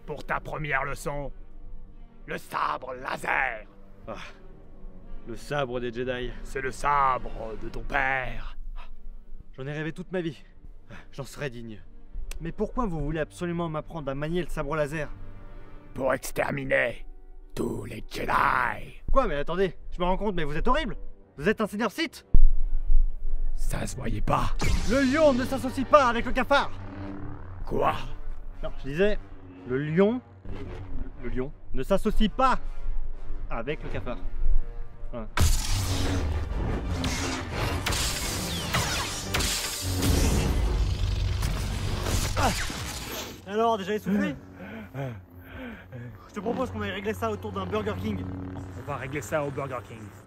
pour ta première leçon. Le sabre laser. Ah, le sabre des Jedi. C'est le sabre de ton père. J'en ai rêvé toute ma vie. J'en serais digne. Mais pourquoi vous voulez absolument m'apprendre à manier le sabre laser? Pour exterminer tous les Jedi. Quoi? Mais attendez, je me rends compte, mais vous êtes horrible. Vous êtes un seigneur Sith. Ça se voyait pas. Le lion ne s'associe pas avec le cafard. Quoi? Non, je disais, le lion ne s'associe pas avec le cafard. Voilà. Ah, alors, déjà essoufflé? Je te propose qu'on aille régler ça autour d'un Burger King. On va régler ça au Burger King.